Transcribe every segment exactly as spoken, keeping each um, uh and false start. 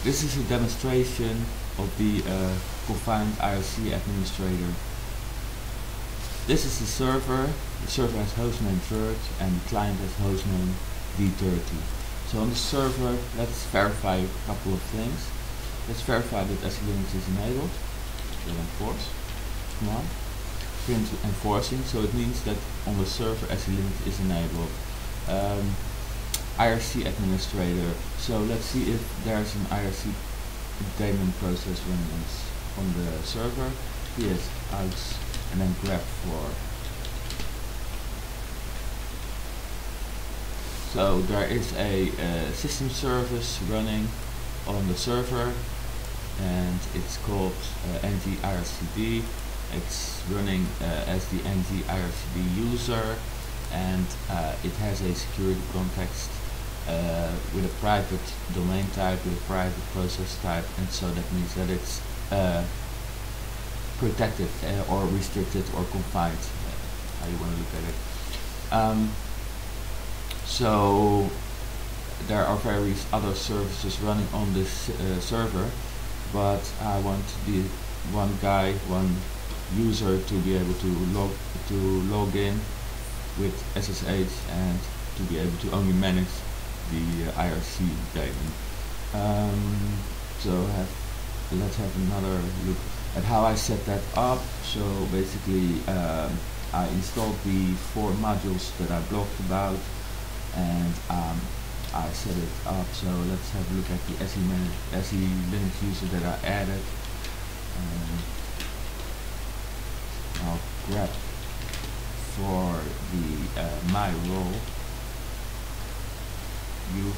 This is a demonstration of the uh, confined I R C administrator. This is the server. The server has hostname vert and the client has hostname D thirty. So on the server, let's verify a couple of things. Let's verify that S E Linux is enabled. We'll enforce. Come on. Print enforcing. So it means that on the server S E Linux is enabled. Um, I R C administrator. So let's see if there's an I R C daemon process running on the server. Here's out and then grep for. So there is a uh, system service running on the server, and it's called uh, N G I R C D. It's running uh, as the N G I R C D user, and uh, it has a security context uh, with a private domain type, with a private process type, and so that means that it's uh, protected uh, or restricted or confined, uh, how you want to look at it. Um, so there are various other services running on this uh, server, but I want the one guy, one user to be able to log to log in with S S H and to be able to only manage the uh, I R C daemon. Um, so have, let's have another look at how I set that up. So basically um, I installed the four modules that I blogged about, and um, I set it up. So let's have a look at the S E Linux user that I added. Um, I'll grep for the uh, my role view.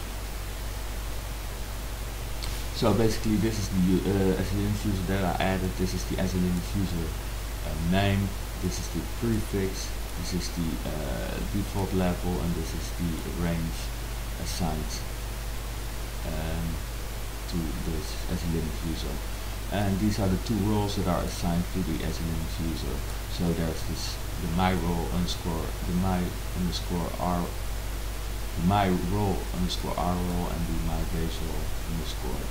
So basically this is the uh, S E Linux user that I added. This is the S E Linux user uh, name. This is the prefix. This is the uh, default level, and this is the range assigned um, to this S E Linux user. And these are the two roles that are assigned to the S E Linux user. So there's this the my role underscore the my underscore r the my role underscore r role and the my base role underscore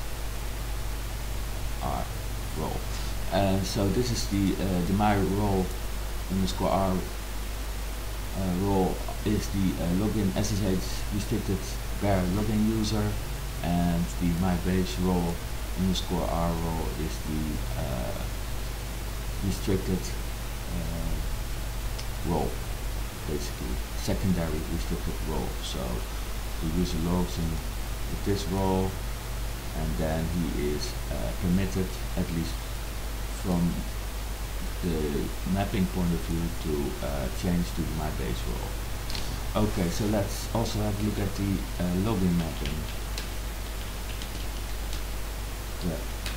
r role. And so this is the uh, the my role underscore r uh, role is the uh, login S S H restricted bare login user, and the my base role underscore r role is the uh, restricted uh, role, basically secondary restricted role. So the user logs in with this role, and then he is uh, permitted, at least from the mapping point of view, to uh, change to my base role. Okay, so let's also have a look at the uh, login mapping. Yeah.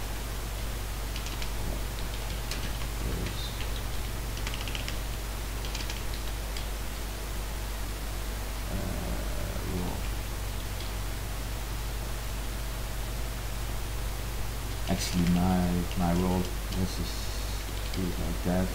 Actually, my my role, let's just do it like that.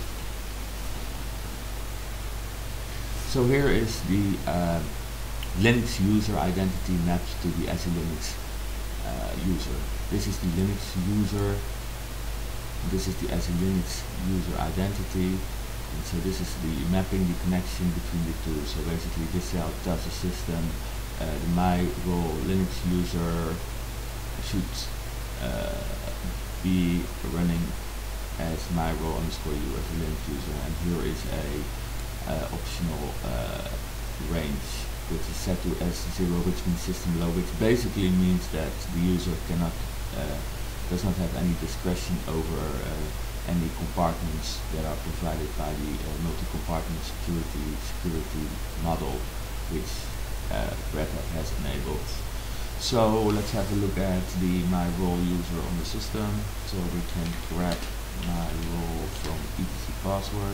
So here is the uh, Linux user identity mapped to the S E Linux uh, user. This is the Linux user. This is the S E Linux user identity. And so this is the mapping, the connection between the two. So basically, this cell tells the system uh, the my role Linux user should uh, be running as my role underscore u as a Linux user, and here is a uh, optional uh, range which is set to S zero, which means system low, which basically means that the user cannot uh, does not have any discretion over uh, any compartments that are provided by the uh, multi-compartment security security model which uh, Red Hat has enabled. So let's have a look at the my role user on the system. So we can grab my role from etc password.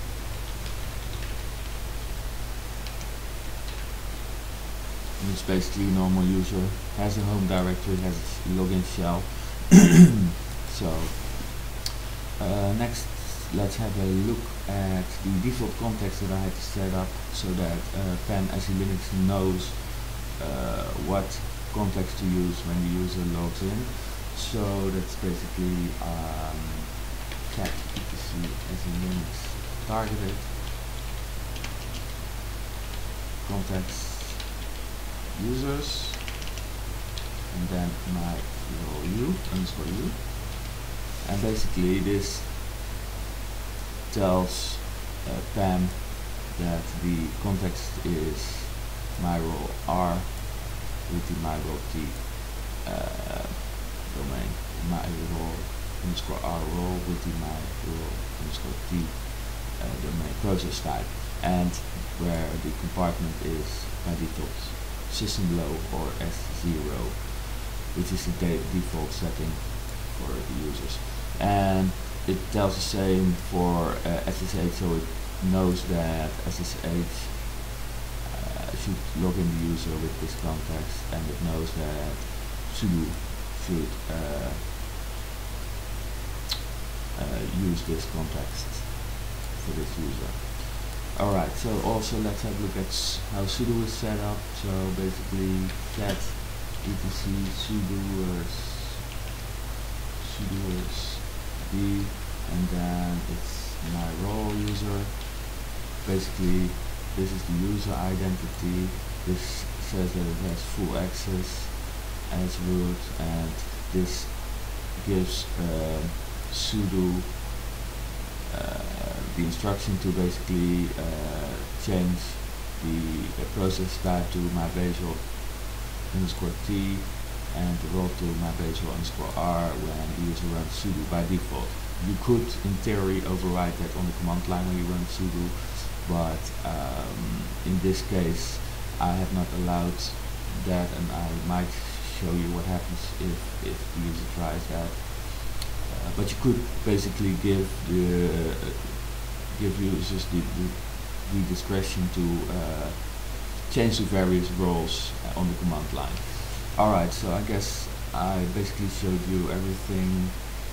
And it's basically a normal user, has a home directory, has a login shell. So uh, next, let's have a look at the default context that I had to set up so that uh, Pan S E Linux knows uh, what context to use when the user logs in. So that's basically um, cat etc as a Linux targeted context users, and then my role u underscore u, and basically this tells uh, P A M that the context is my role R with the my role T uh, domain, my role underscore R role with the my role underscore T uh, domain process type, and where the compartment is by default system low or S zero, which is the de default setting for the users. And it tells the same for uh, S S H, so it knows that S S H uh, should log in the user with this context, and it knows that sudo should uh, uh, use this context for this user. Alright, so also let's have a look at how sudo is set up. So basically cat etc sudoers sudoers d, and then it's my role user. Basically this is the user identity. This says that it has full access as root, and this gives uh, sudo uh, the instruction to basically uh, change the uh, process type to my basal underscore t and the role to my basal underscore r when the user runs sudo by default. You could in theory override that on the command line when you run sudo, but um, in this case I have not allowed that, and I might show you what happens if, if the user tries that. Uh, but you could basically give the uh, give users the, the, the discretion to uh, change the various roles uh, on the command line. Alright, so I guess I basically showed you everything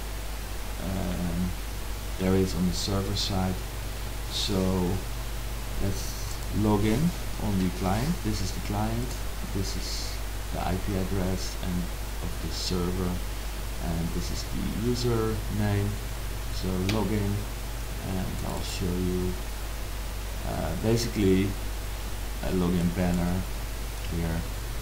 um, there is on the server side. So let's log in on the client. This is the client, this is the I P address and of the server, and this is the user name. So log in, and I'll show you uh, basically a login banner here,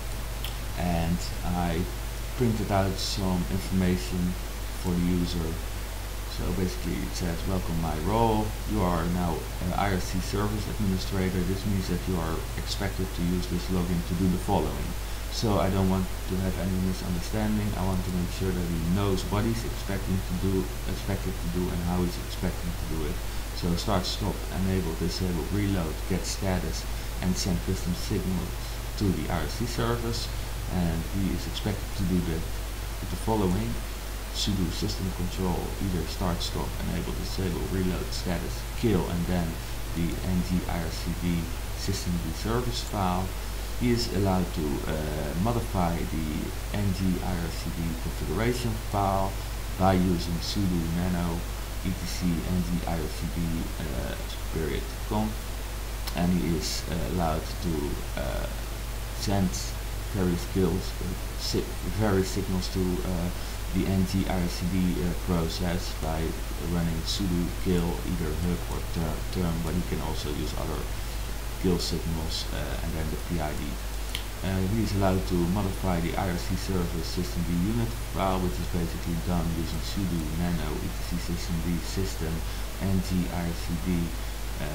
and I printed out some information for the user. So basically it says, welcome my role, you are now an I R C service administrator. This means that you are expected to use this login to do the following. So I don't want to have any misunderstanding. I want to make sure that he knows what he's expecting to do, expected to do, and how he's expecting to do it. So start, stop, enable, disable, reload, get status, and send custom signals to the I R C service. And he is expected to do the, the following: sudo system control, either start, stop, enable, disable, reload, status, kill, and then the ngircd systemd service file. He is allowed to uh, modify the ngircd configuration file by using sudo nano etc ngircd uh, period conf, and he is uh, allowed to uh, send various skills, uh, various signals to uh, the ngircd uh, process by running sudo kill either hub or ter term, but he can also use other kill signals uh, and then the P I D. Uh, he is allowed to modify the I R C service systemd unit file, which is basically done using sudo nano etc systemd system ngircd uh,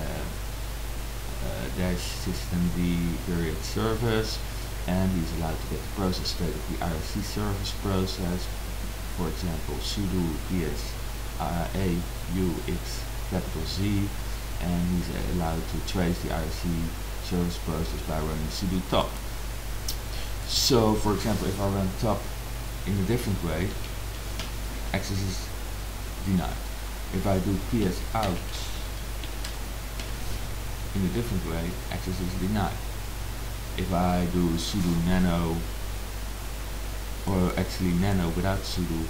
uh, dash systemd period service, and he's allowed to get the process state of the I R C service process. For example, sudo ps uh, a u x capital Z, and he's allowed to trace the I R C service process by running sudo top. So for example, if I run top in a different way, access is denied. If I do ps out in a different way, access is denied. If I do sudo nano, or actually nano without sudo,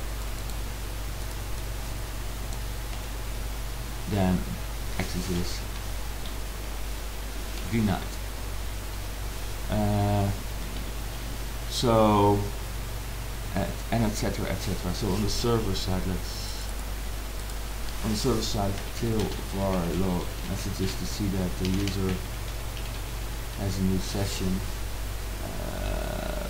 then access is denied. Uh, so uh, and etc etc. So on the server side, let's on the server side till var log messages to see that the user has a new session. Uh,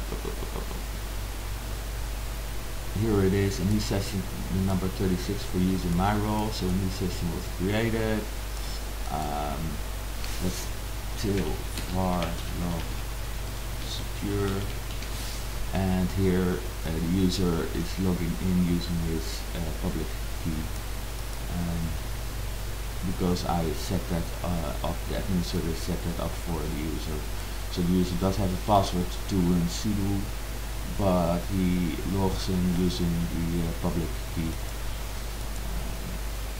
here it is, a new session, the number thirty-six for user my role. So a new session was created. Um, let's till var log secure, and here uh, the user is logging in using his uh, public key. Um, because I set that uh, up, the administrator set that up for the user. So the user does have a password to run sudo, but he logs in using the uh, public key. Um,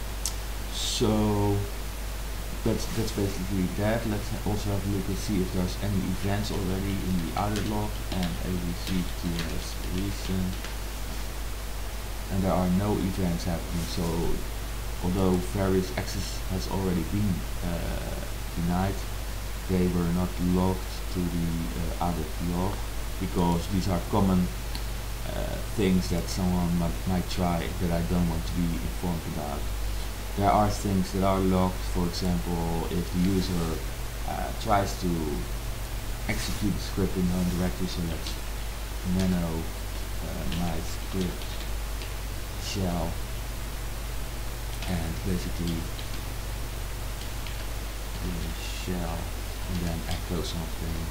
so that's that's basically that. Let's also have a look and see if there's any events already in the audit log and A B C T S recent. And there are no events happening. So although various access has already been uh, denied, they were not logged to the uh, audit log, because these are common uh, things that someone might, might try that I don't want to be informed about. There are things that are logged, for example, if the user uh, tries to execute the script in home directory, so that's nano uh, my script shell, and basically the shell and then echo something,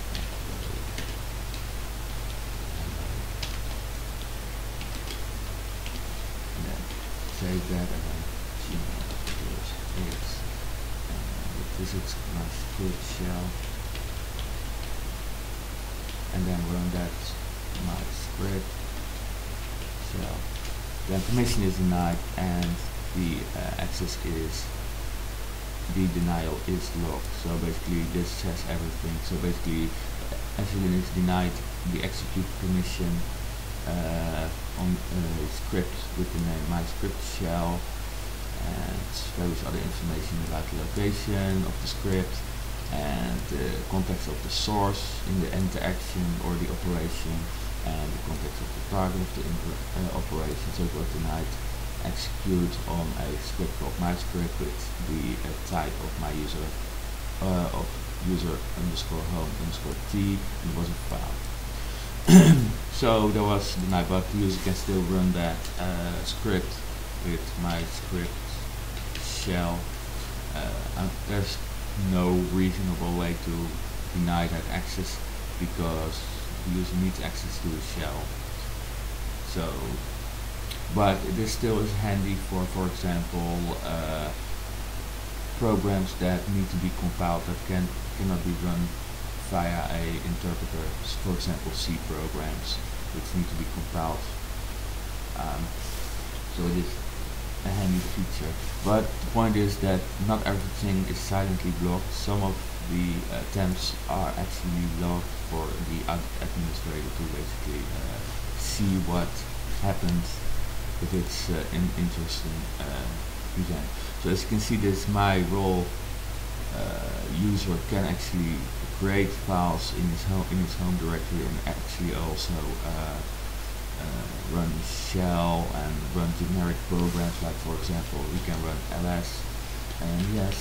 and then save that, and then is uh, this is my script shell, and then run that my script shell. Then permission is denied and the uh, access is the denial is logged. So basically this says everything. So basically uh, S E Linux denied the execute permission uh, on a script with the name my script shell, and various other information about the location of the script and the context of the source in the interaction or the operation, and the context of the target of the uh, operation. So it was denied execute on a script called my script with the uh, type of my user uh, of user underscore home underscore t, and it was a file. So there was denied, but the user can still run that uh, script with my script shell. Uh, and there's no reasonable way to deny that access, because the user needs access to the shell. So, but this still is handy for, for example, uh, programs that need to be compiled that can cannot be run via a interpreter. For example, C programs which need to be compiled. Um, so it is a handy feature, but the point is that not everything is silently blocked. Some of the uh, attempts are actually logged for the ad administrator to basically uh, see what happens if it's uh, an interesting uh, event. So as you can see, this my role uh, user can actually create files in his home in his home directory, and actually also uh, Uh, run shell and run generic programs, like for example we can run ls, and yes,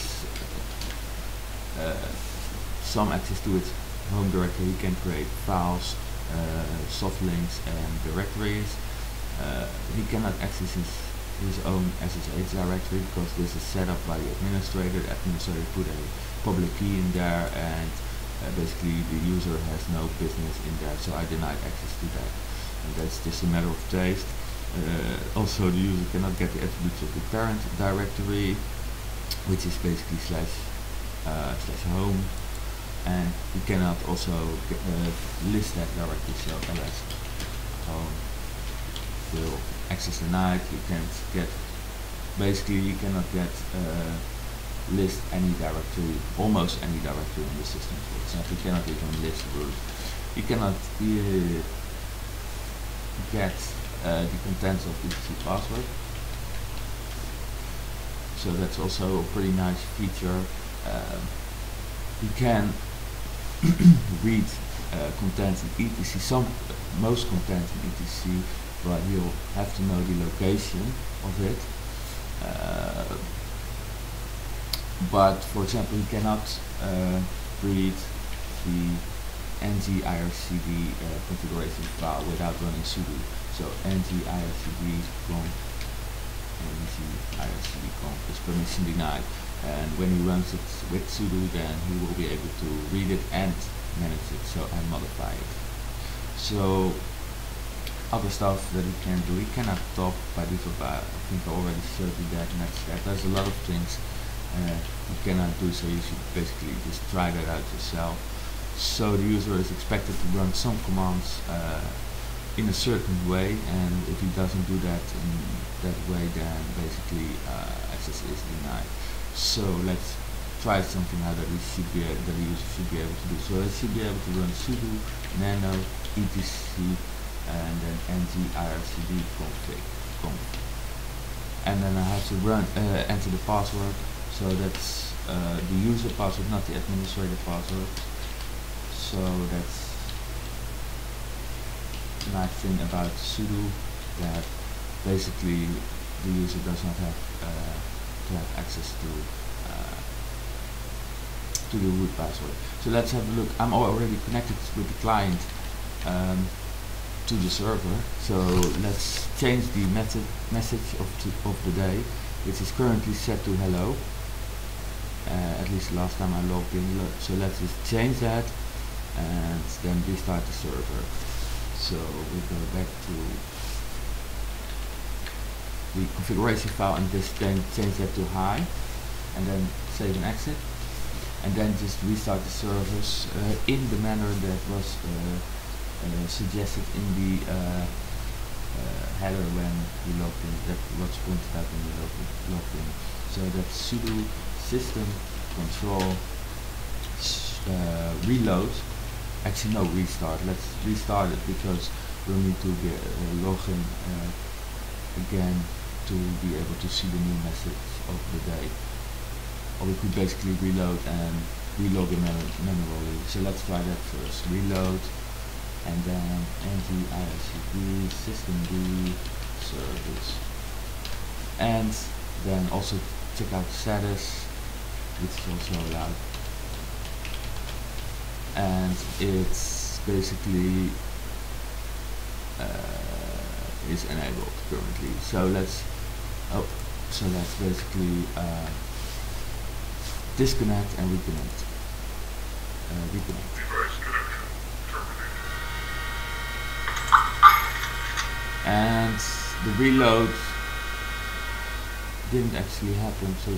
uh, some access to its home directory. He can create files, uh, soft links and directories. Uh, he cannot access his, his own S S H directory because this is set up by the administrator. The administrator put a public key in there, and uh, basically the user has no business in there, so I denied access to that. And that's just a matter of taste. Uh, also, the user cannot get the attributes of the parent directory, which is basically slash uh, slash home, and you cannot also get, uh, list that directory. So ls home will access denied. You can't get, basically you cannot get uh, list any directory, almost any directory in the system. For example, you cannot even list root. You cannot uh, get uh, the contents of the password. So that's also a pretty nice feature. Uh, you can read uh, content in E T C, some most content in E T C, but you'll have to know the location of it. Uh, but for example, you cannot uh, read the ngircd uh, configuration file without running sudo. So ngircd conf ngircd conf is permission denied, and when he runs it with sudo, then he will be able to read it and manage it, so and modify it. So other stuff that he can do, he cannot top by default, but I think I already showed you that next step. There's a lot of things uh, you cannot do, so you should basically just try that out yourself. So the user is expected to run some commands uh, in a certain way, and if he doesn't do that in that way, then basically uh, access is denied. So let's try something out that we should be that the user should be able to do. So it should be able to run sudo nano etc and then ngircd config conf, and then I have to run uh, enter the password. So that's uh, the user password, not the administrator password. So that's the nice thing about sudo, that basically the user does not have uh, to have access to uh, to the root password. So let's have a look. I'm already connected with the client um, to the server. So let's change the method message of to, of the day, which is currently set to hello. Uh, at least last time I logged in. So let's just change that and then restart the server. So we go back to the configuration file and just then change that to hi, and then save and exit, and then just restart the servers uh, in the manner that was uh, uh, suggested in the uh, uh, header when you logged in, that was pointed out when you logged, logged in. So that's sudo system control uh, reload. Actually no, restart. Let's restart it because we'll need to get uh, log in uh, again to be able to see the new message of the day. Or we could basically reload and relog it manually. So let's try that first. Reload and then ngircd systemd service, and then also check out status, which is also allowed. And it's basically uh, is enabled currently. So let's oh so let's basically uh, disconnect and reconnect. Uh, reconnect. And the reload didn't actually happen, so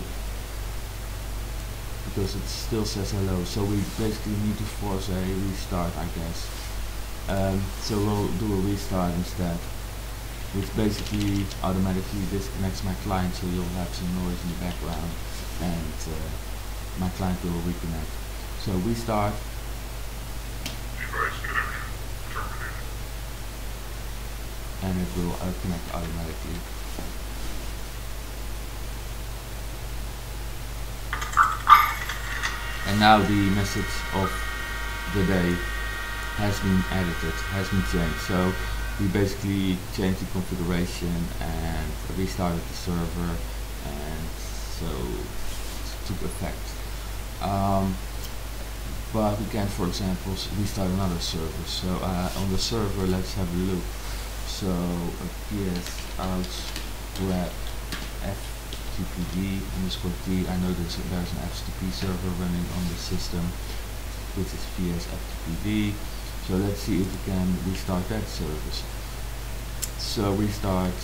because it still says hello, so we basically need to force a restart, I guess. Um, so we'll do a restart instead, which basically automatically disconnects my client, so you'll have some noise in the background, and uh, my client will reconnect. So restart. And it will uh, connect automatically. And now the message of the day has been edited, has been changed. So we basically changed the configuration and restarted the server, and so it took effect. Um, but we can, for example, restart another server. So uh, on the server, let's have a look. So uh, ps out grep ftpd underscore t. I know there's, there's an F T P server running on the system, which is ps ftpd. So let's see if we can restart that service. So restart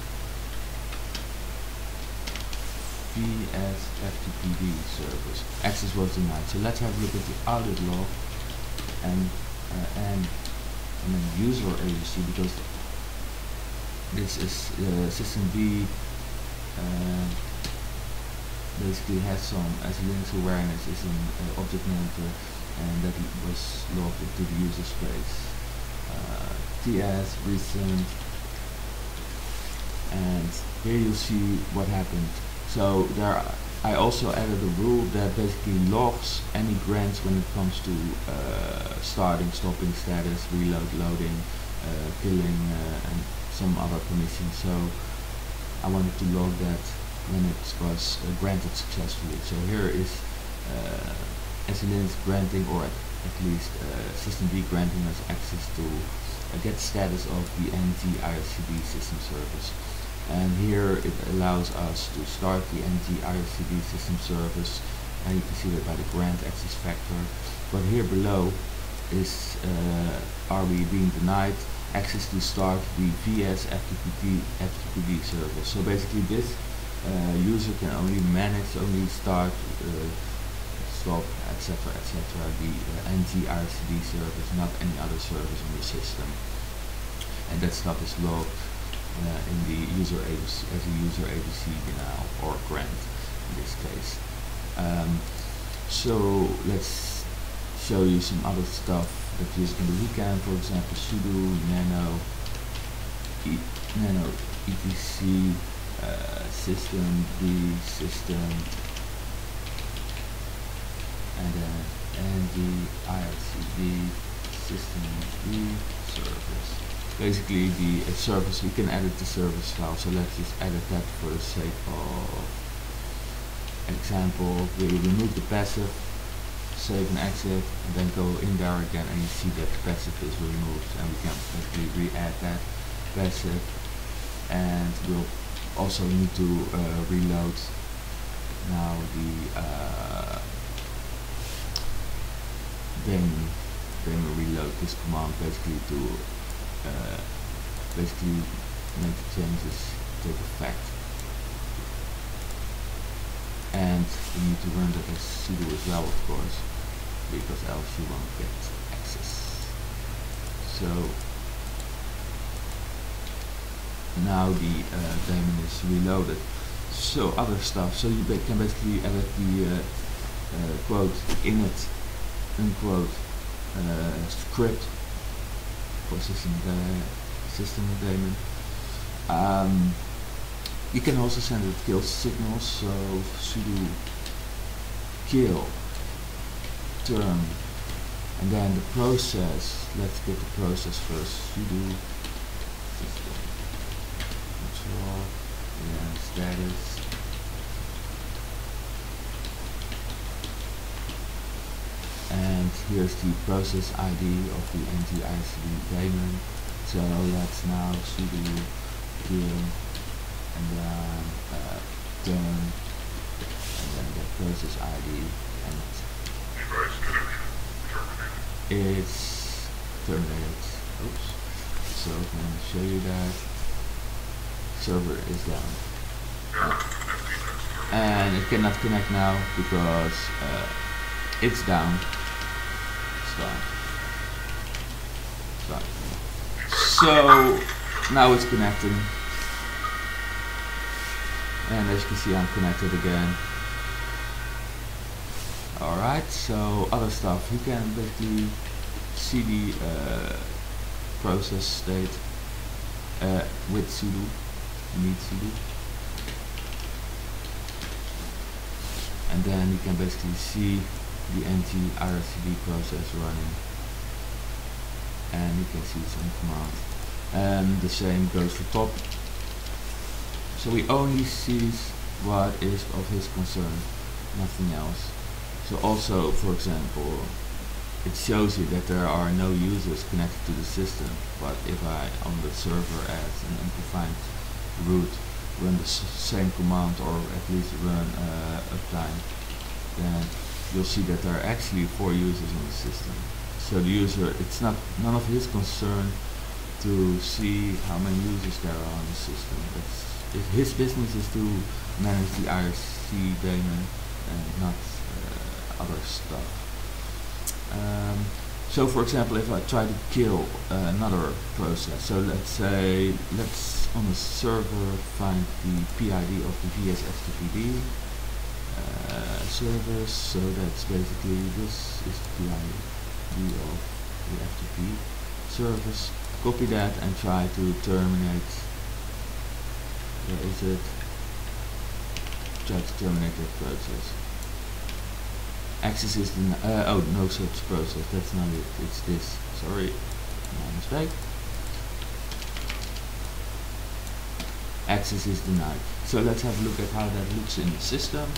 ps ftpd service. Access was denied. So let's have a look at the audit log and uh, and and then user agency, because this is uh, systemd uh, basically has some, as Linux awareness is an uh, object manager, and that was logged into the user space. Uh, ts recent, and here you see what happened. So there are I also added a rule that basically logs any grants when it comes to uh, starting, stopping status, reload, loading, uh, killing, uh, and some other permissions. So I wanted to log that when it was uh, granted successfully. So here is uh, S E Linux granting, or at, at least uh, systemd granting us access to uh, get status of the N T I R C D system service. And here it allows us to start the N T I R C D system service, and you can see that by the grant access factor. But here below is uh, are we being denied access to start the V S F T P D service. So basically this uh, user can only manage, only start, uh, stop, etc, etc the uh, N T I R C D service, not any other service in the system. And that stuff is logged Uh, in the user A B C, as a user A B C now, or grant in this case. Um, so let's show you some other stuff that you can do. We can, for example, sudo nano e, nano etc uh, systemd system and then N T I R C D systemd service. Basically the uh, service, we can edit the service file, so let's just edit that for the sake of example. We remove the passive, save and exit, and then go in there again, and you see that the passive is removed, and we can basically re-add that passive. And we'll also need to uh, reload now the uh, daemon, daemon reload, this command basically to Uh, basically make the changes take effect, and we need to run that as sudo as well, of course, because else you won't get access. So now the uh, daemon is reloaded. So other stuff, so you ba can basically edit the uh, uh, quote init unquote uh, script for system uh, system daemon. Um, you can also send it kill signals, so sudo kill term, and then the process. Let's get the process first. Sudo system control, and status. And here's the process I D of the N T I R C D daemon. So let's now sudo kill and then uh, turn, and then the process I D, and it's terminated. Oops. So I'm going to show you that server is down, uh, and it cannot connect now because uh, it's down. Start. Start. So now it's connecting, and as you can see, I'm connected again. Alright, so other stuff, you can basically see the uh, process state uh, with sudo, you need sudo, and then you can basically see the N T I R C D process running, and you can see some commands, and the same goes for top. So we only see what is of his concern, nothing else. So also, for example, it shows you that there are no users connected to the system, but if I on the server as an undefined root run the s same command, or at least run uh, uptime, then you'll see that there are actually four users on the system. So the user, it's not none of his concern to see how many users there are on the system. It's, it, his business is to manage the I R C daemon and not uh, other stuff. Um, so for example, if I try to kill uh, another process, so let's say, let's on the server find the P I D of the V S F T P D Uh, service, so that's basically this is the P I D of the F T P service. Copy that and try to terminate. Where is it? try to terminate that process. Access is denied. Uh, oh, no such process. That's not it. It's this. Sorry, my mistake. Access is denied. So let's have a look at how that looks in the system.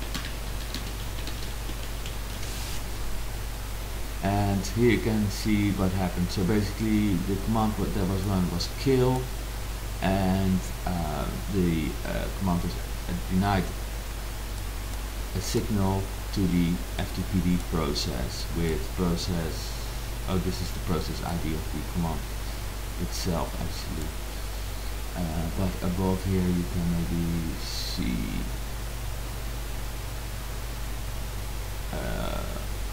And here you can see what happened. So basically the command what that was run was kill, and uh, the uh, command was uh, denied a signal to the F T P D process with process, oh this is the process I D of the command itself actually. Uh, but above here you can maybe see uh,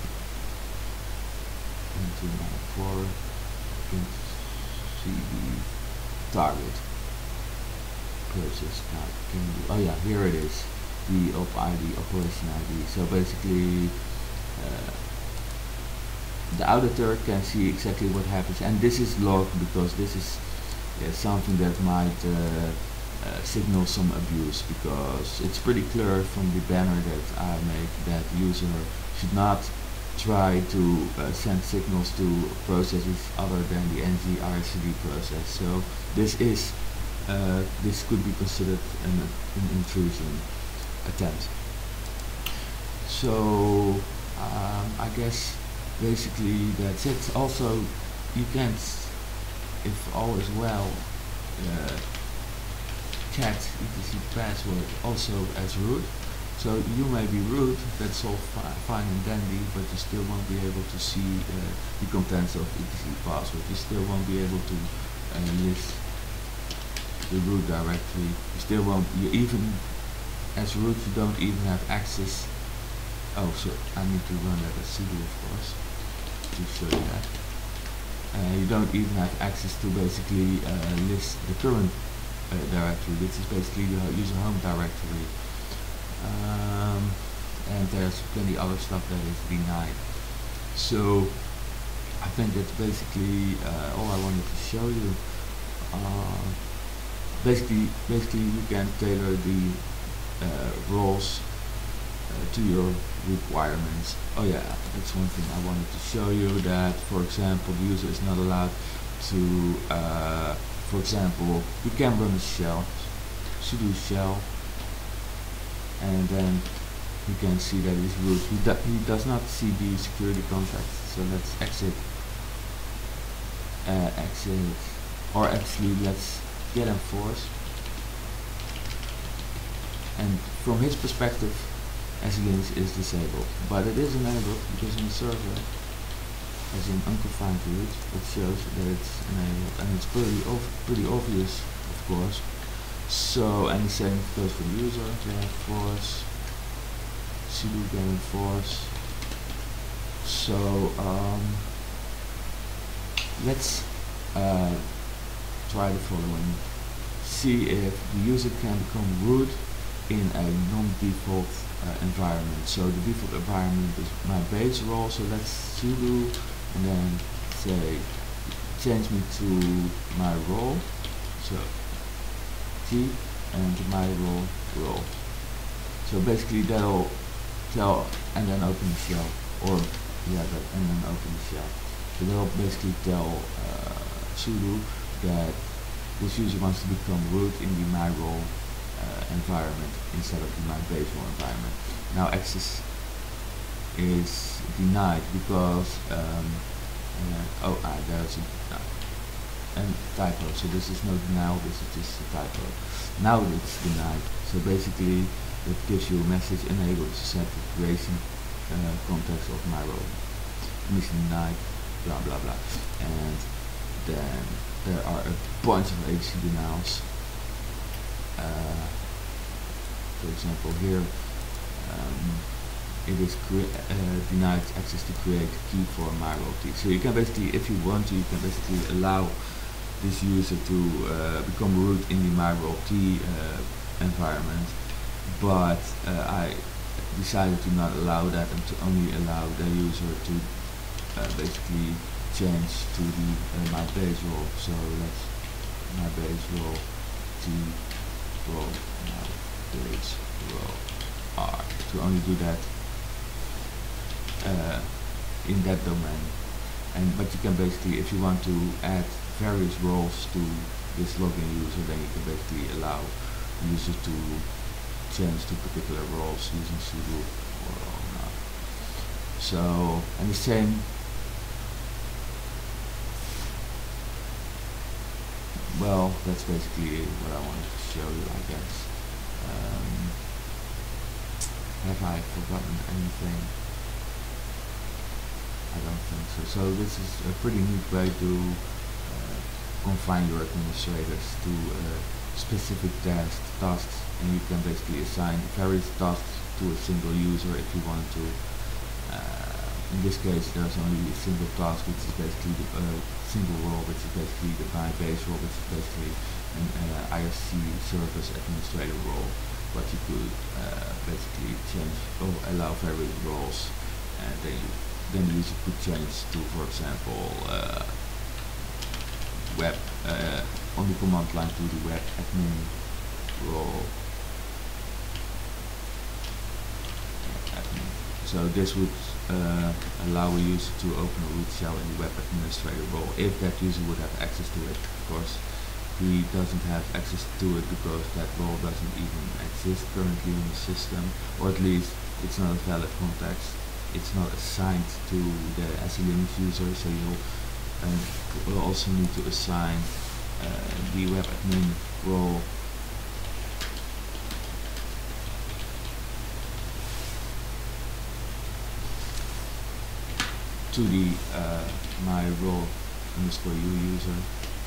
into my four, you can see the target process type. Can you, oh yeah, here it is, the op I D, operation I D. So basically uh, the auditor can see exactly what happens, and this is logged because this is yeah, something that might uh, uh, signal some abuse, because it's pretty clear from the banner that I made that the user should not try to uh, send signals to processes other than the N Z R C D process. So this is uh, this could be considered an, an intrusion attempt. So um, I guess basically that's it. Also, you can't, if all is well, uh, cat etc password also as root. So you may be root, that's all fi fine and dandy, but you still won't be able to see uh, the contents of etc password. You still won't be able to uh, list the root directory. You still won't. You even as root, you don't even have access. Oh, so I need to run that as sudo, of course, to show you that. Uh, you don't even have access to basically uh, list the current uh, directory, which is basically the user home directory. Um, and there's plenty other stuff that is denied. So I think that's basically uh, all I wanted to show you. Uh, basically, basically you can tailor the uh, roles uh, to your requirements. Oh yeah, that's one thing I wanted to show you, that for example the user is not allowed to, uh, for example, you can run a shell, sudo shell, and then you can see that it's root. He, do, he does not see the security context, so let's exit, uh, exit, or actually let's get enforce. And from his perspective, S E Linux is disabled, but it is enabled because on the server, as in unconfined root, it shows that it's enabled, and it's pretty, ov pretty obvious, of course. So, and the same goes for the user, get enforce, sudo get enforce. So, um, let's uh, try the following. See if the user can become root in a non-default uh, environment. So the default environment is my base role, so let's sudo and then say change me to my role, so T and my role role. So basically that'll tell, and then open the shell, or yeah, that, and then open the shell. So that'll basically tell uh, sudo that this user wants to become root in the my role uh, environment instead of the my base role environment. Now access is denied because um, uh, oh ah, there's a no, and typo. So this is no denial, this is just a typo. Now it's denied. So basically it gives you a message unable to set the creation uh, context of my role. Permission denied, blah blah blah. And then there are a bunch of H C denials. Uh, for example here, um, it is uh, denied access to create key for my role T. So you can basically, if you want to, you can basically allow this user to uh, become root in the my role T uh, environment, but uh, I decided to not allow that and to only allow the user to uh, basically change to the uh, my base role. So that's my base role T role now base role R to only do that uh, in that domain. And but you can basically, if you want to add various roles to this login user, then you can basically allow the user to change to particular roles using sudo or not. So, and the same, well, that's basically what I wanted to show you, I guess. Um, have I forgotten anything? I don't think so. So this is a pretty neat way to uh, confine your administrators to uh, specific tasks, tasks, and you can basically assign various tasks to a single user if you want to. Uh, in this case, there's only a single task, which is basically the uh, single role, which is basically the base role, which is basically an uh, I R C service administrator role. But you could uh, basically change or allow various roles, and then you then the user could change to, for example, uh, web uh, on the command line to the web admin role. Admin. So this would uh, allow a user to open a root shell in the web administrator role if that user would have access to it. Of course, he doesn't have access to it because that role doesn't even exist currently in the system, or at least it's not a valid context. It's not assigned to the S E Linux user, so you'll um, will also need to assign uh, the web admin role to the uh, my role underscore u user.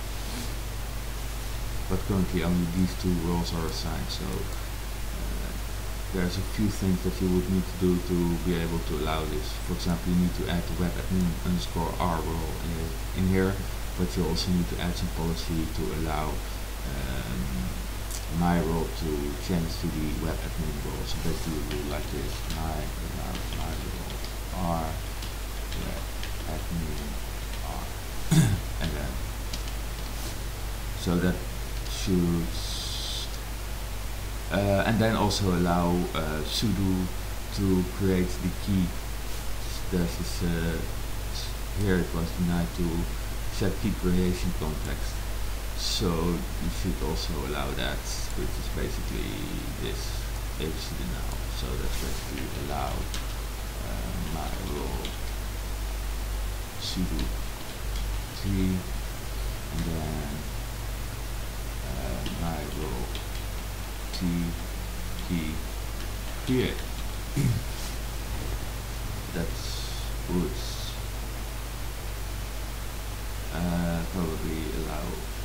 But currently only these two roles are assigned, so there's a few things that you would need to do to be able to allow this. For example, you need to add the web admin underscore r role in, in here, but you also need to add some policy to allow um, my role to change to the web admin role. So basically we do like this: my allow my role r web admin r, and then so that should. Uh, and then also allow uh, sudo to create the key. There's this, uh, here it was denied to set key creation context. So you should also allow that, which is basically this abcd now. So that's basically allow uh, my role sudo key, and then uh, my role key create. That's would uh, probably allow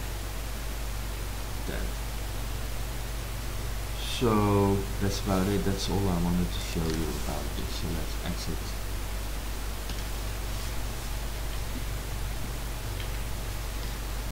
that. So that's about it. That's all I wanted to show you about this. So let's exit